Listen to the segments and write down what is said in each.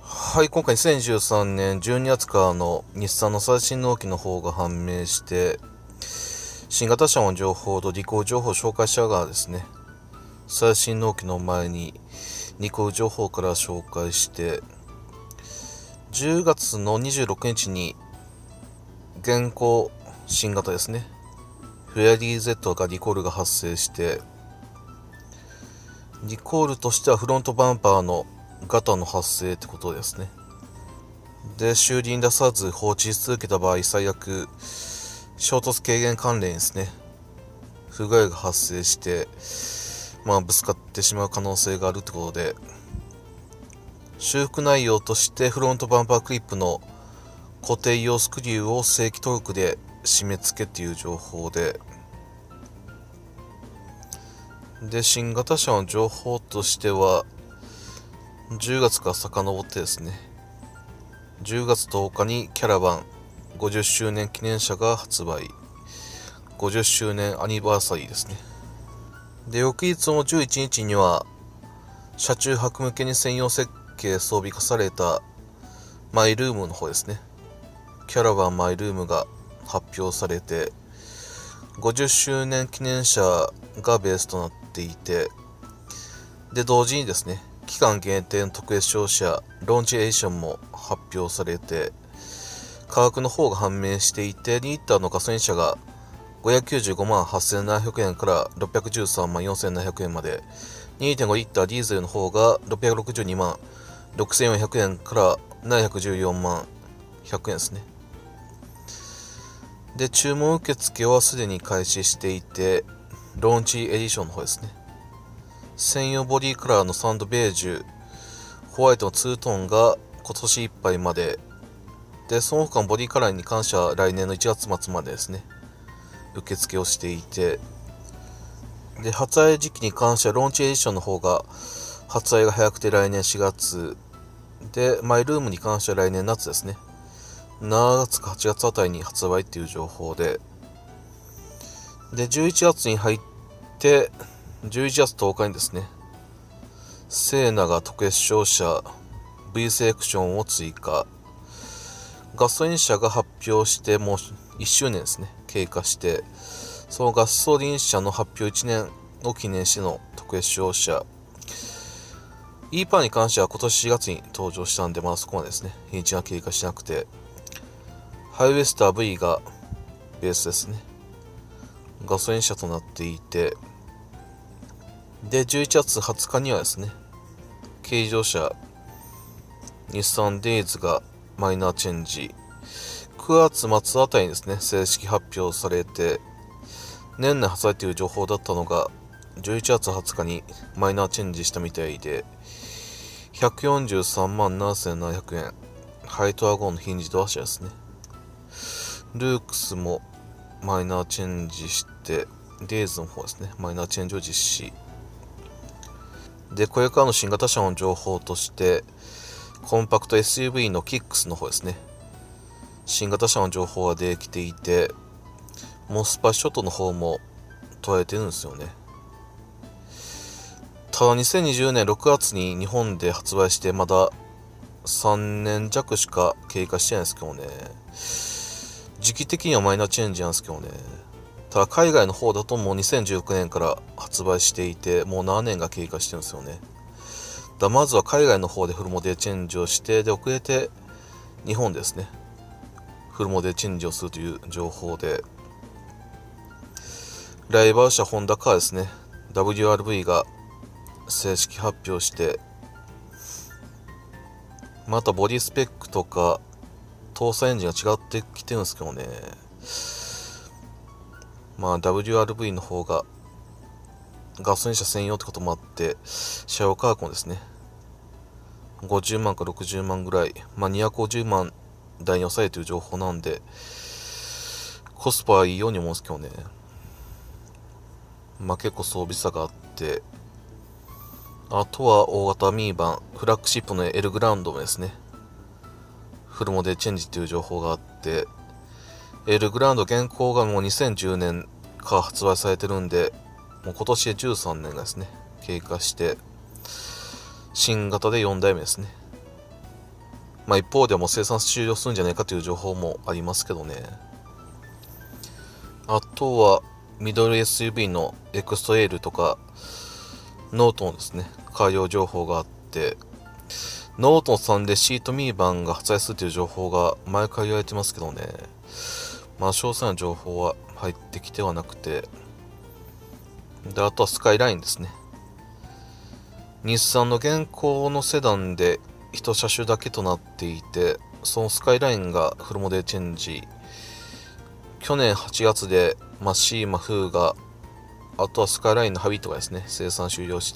はい、今回2023年12月からの日産の最新納期の方が判明して、新型車の情報とリコール情報を紹介しながらですね、最新納期の前にリコール情報から紹介して、10月の26日に現行新型ですね、フェアリー Z がリコールが発生して、リコールとしてはフロントバンパーのガタの発生ってことですね。で、修理に出さず放置し続けた場合、最悪衝突軽減関連ですね、不具合が発生して、ぶつかってしまう可能性があるってことで、修復内容としてフロントバンパークリップの固定用スクリューを正規トルクで締め付けっていう情報で、新型車の情報としては、10月から遡ってですね、10月10日にキャラバン50周年記念車が発売。50周年アニバーサリーですね。で、翌日の11日には、車中泊向けに専用設計装備化されたマイルームの方ですね。キャラバンマイルームが発表されて、50周年記念車がベースとなっていて、で、同時にですね、期間限定の特別商社ローンチエディションも発表されて、価格の方が判明していて、2リッターのガソリン車が595万8700円から613万4700円まで、2.5 リッターディーゼルの方が662万6400円から714万100円ですね。で、注文受付はすでに開始していて、ローンチエディションの方ですね。専用ボディカラーのサンドベージュ、ホワイトのツートーンが今年いっぱいまで、で、その他のボディカラーに関しては来年の1月末までですね、受付をしていて、で、発売時期に関してはローンチエディションの方が発売が早くて来年4月、で、マイルームに関しては来年夏ですね。7月か8月あたりに発売っていう情報で、で、11月に入って、11月10日にですね、セーナが特別商社 V セレクションを追加。ガソリン車が発表してもう1周年ですね、経過して、そのガソリン車の発表1年を記念しての特別商社。E パーに関しては今年4月に登場したんで、まだそこまでですね、日にちが経過しなくて、ハイウェスター V がベースですね。ガソリン車となっていて、で、11月20日にはですね、軽自動車、日産デイズがマイナーチェンジ。9月末あたりにですね、正式発表されて、年内発売という情報だったのが、11月20日にマイナーチェンジしたみたいで、143万7700円。ハイトワゴンのヒンジドア車ですね。ルークスもマイナーチェンジして、デイズの方ですね、マイナーチェンジを実施。で、これからの新型車の情報として、コンパクト SUV のキックスの方ですね。新型車の情報が出てきていて、モスパショットの方も捉えてるんですよね。ただ2020年6月に日本で発売してまだ3年弱しか経過してないんですけどね。時期的にはマイナーチェンジなんですけどね。ただ海外の方だともう2019年から発売していて、もう7年が経過してるんですよね。まずは海外の方でフルモデルチェンジをして、で、遅れて日本ですね、フルモデルチェンジをするという情報で、ライバル社ホンダカーですね、WRV が正式発表して、またボディスペックとか搭載エンジンが違ってきてるんですけどね。WRV の方がガソリン車専用ってこともあって、車用価格もですね、50万か60万ぐらい、250万台に抑えている情報なんで、コスパはいいように思うんですけどね。結構装備差があって、あとは大型ミニバン、フラッグシップのエルグランドもですね、フルモデルチェンジという情報があって、エルグランド現行がもう2010年から発売されてるんで、もう今年で13年がですね、経過して、新型で4代目ですね。 一方ではもう生産終了するんじゃないかという情報もありますけどね。あとはミドル SUV のエクストレールとかノートのですね改良情報があって、ノート3でシートミーバンが発売するという情報が前から言われてますけどね、詳細な情報は入ってきてはなくて、であとはスカイラインですね。日産の現行のセダンで1車種だけとなっていて、そのスカイラインがフルモデルチェンジ、去年8月でシーマフーが、あとはスカイラインのハビットがですね生産終了して、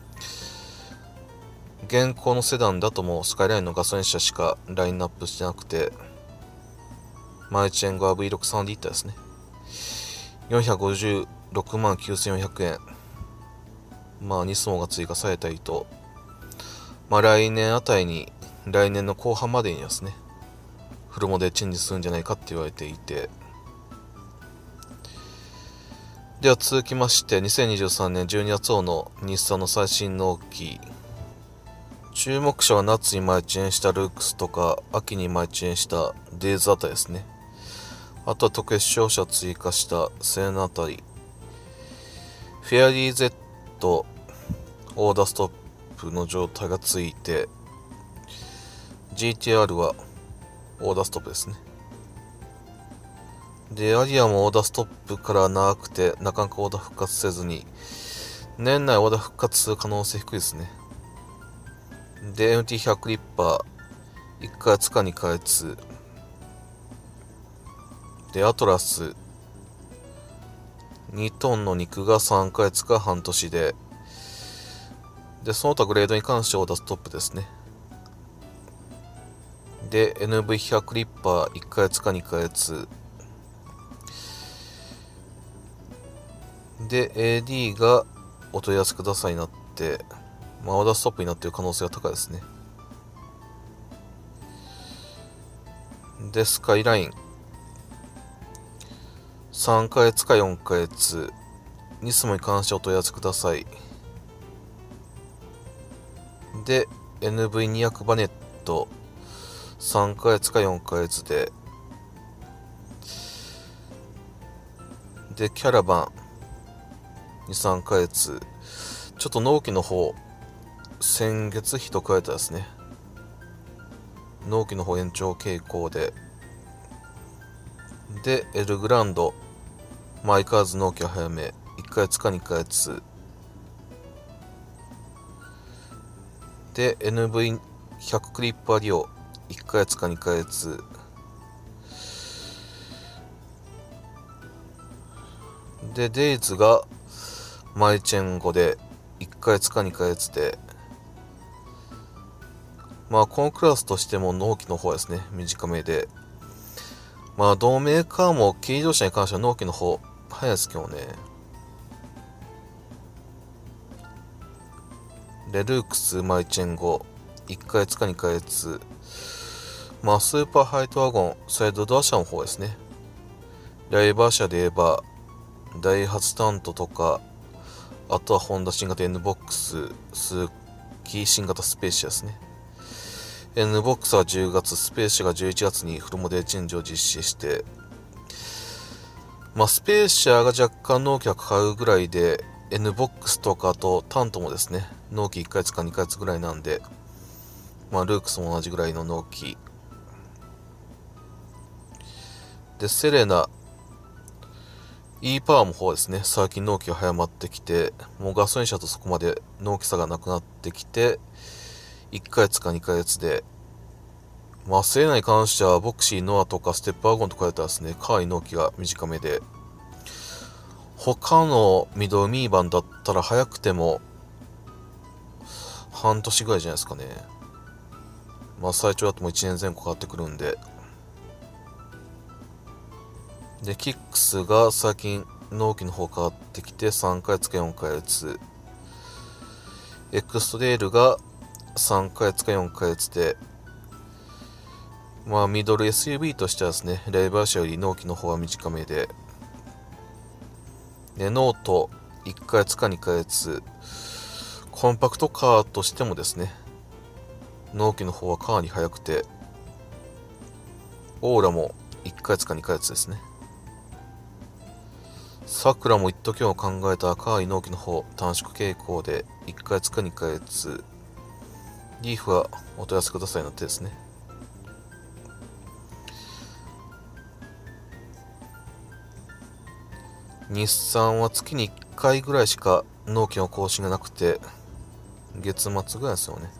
現行のセダンだともうスカイラインのガソリン車しかラインナップしてなくて、マイチェンゴは V63 リッターですね、456万9400円、ニスモが追加されたりと、来年あたりに、来年の後半までにですねフルモデルチェンジするんじゃないかって言われていて、では続きまして2023年12月号の日産の最新納期、注目者は夏にマイチェンしたルークスとか秋にマイチェンしたデイズあたりですね。あとは特別商社追加したセーナあたり、フェアリー Z オーダーストップの状態がついて、 GTR はオーダーストップですね。でアリアもオーダーストップから長くてなかなかオーダー復活せずに、年内オーダー復活する可能性低いですね。で MT100 リッパー1ヶ月か2ヶ月で、アトラス2トンの肉が3ヶ月か半年で、その他グレードに関してオーダーストップですね。で NV100 リッパー1ヶ月か2ヶ月で AD がお問い合わせくださいになって、オーダーストップになっている可能性が高いですね。でスカイライン3ヶ月か4ヶ月、ニスモに関してお問い合わせください。で NV200 バネット3ヶ月か4ヶ月で、キャラバン2、3ヶ月、ちょっと納期の方先月比と加えたですね、納期の方延長傾向で、エルグランドマイカーズ納期は早め1ヶ月か2ヶ月で NV100 クリッパーリオ1ヶ月か2ヶ月で、デイズがマイチェンゴで1ヶ月か2ヶ月で、このクラスとしても納期の方はですね短めで、同メーカーも軽自動車に関しては納期の方早いですけどね。でルークスマイチェンゴ1ヶ月か2ヶ月、スーパーハイトワゴンサイドドア車の方ですね。ライバー車で言えばダイハツタントとか、あとはホンダ新型 N ボックス、スズキ新型スペーシアですね。N ボックスは10月、スペーシアが11月にフルモデルチェンジを実施して、スペーシアが若干納期がかかるぐらいで、N ボックスとかあとタントもですね納期1ヶ月か2ヶ月ぐらいなんで、ルークスも同じぐらいの納期で、セレナ E パワーも方ですね、最近納期が早まってきて、もうガソリン車とそこまで納期差がなくなってきて、1ヶ月か2ヶ月で、セレナに関してはボクシーノアとかステップワゴンとかやったらですねかなり納期が短めで、他のミドルミーバンだったら早くても半年ぐらいじゃないですかね。最長だともう1年前後かかってくるんで、キックスが最近納期の方変わってきて3ヶ月か4ヶ月、エクストレールが3ヶ月か4ヶ月で、ミドル SUV としてはですねライバー車より納期の方は短めで、ノート1ヶ月か2ヶ月、コンパクトカーとしてもですね納期の方はかなり早くて、オーラも1ヶ月か2ヶ月ですね。さくらも一時を考えたかなり納期の方短縮傾向で1ヶ月か2ヶ月。リーフはお問い合わせくださいの手ですね。日産は月に1回ぐらいしか納期の更新がなくて、月末ぐらいですよね。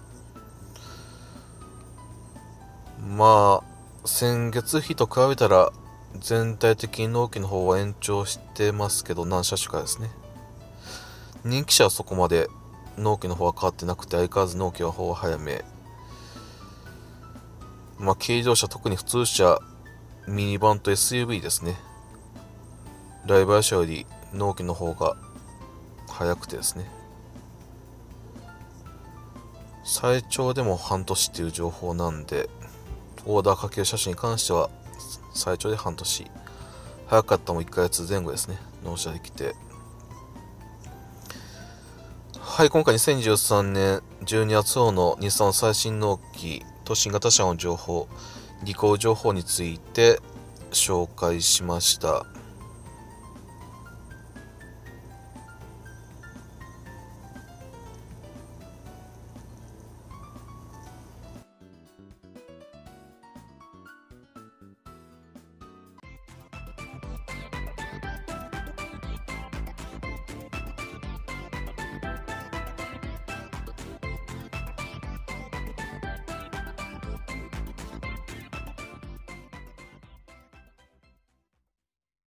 まあ先月比と比べたら全体的に納期の方は延長してますけど、何車種かですね。人気車はそこまで納期の方は変わってなくて、相変わらず納期の方は早め。まあ軽自動車、特に普通車、ミニバンと SUV ですね。ライバル車より納期の方が早くてですね。最長でも半年っていう情報なんで、オーダーかける車種に関しては最長で半年、早かったも1ヶ月前後ですね、納車できて。はい、今回2023年12月号の日産最新納期と新型車の情報、リコール情報について紹介しました。